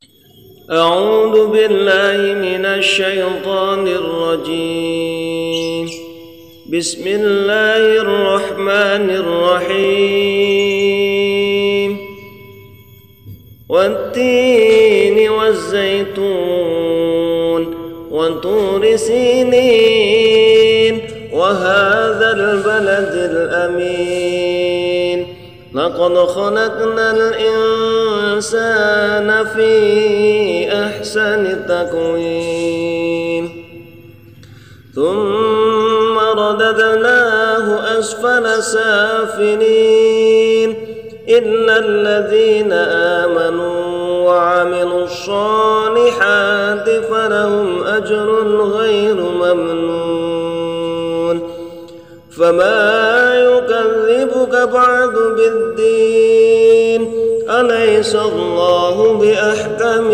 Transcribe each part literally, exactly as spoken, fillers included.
أعوذ بالله من الشيطان الرجيم. بسم الله الرحمن الرحيم. والتين والزيتون وطور سينين وهذا البلد الأمين. لقد خلقنا الإنسان في أحسن تقويم ثم رددناه أسفل سافلين إلا الذين آمنوا وعملوا الصالحات فلهم أجر غير ممنون. فما يكذبك بعد بالدين أليس الله بأحكم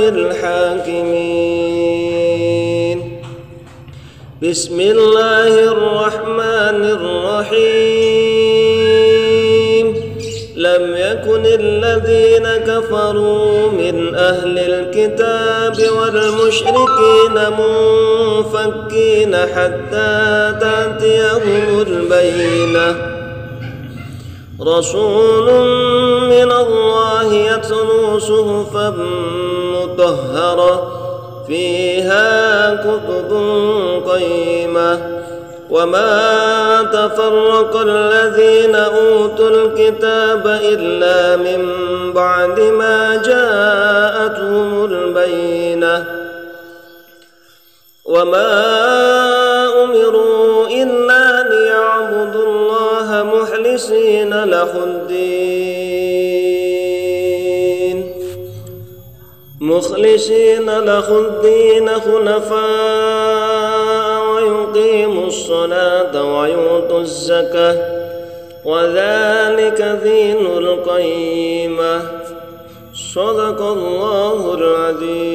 الحاكمين. بسم الله الرحمن الرحيم. لم يكن الذين كفروا من أهل الكتاب والمشركين منفكين حتى تأتيهم البينة. رسول من الله يتلو صحفا مطهرة فيها كتب قيمة. وما تفرق الذين أوتوا الكتاب إلا من بعد ما جاءتهم البينة. وما أمروا إلا ليعبدوا الله مخلصين له الدين مخلصين له الدين حنفاء ويقيموا الصلاة ويؤتوا الزكاة وذلك دين القيمة. صدق الله العظيم.